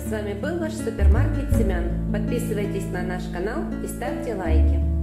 С вами был ваш супермаркет семян. Подписывайтесь на наш канал и ставьте лайки.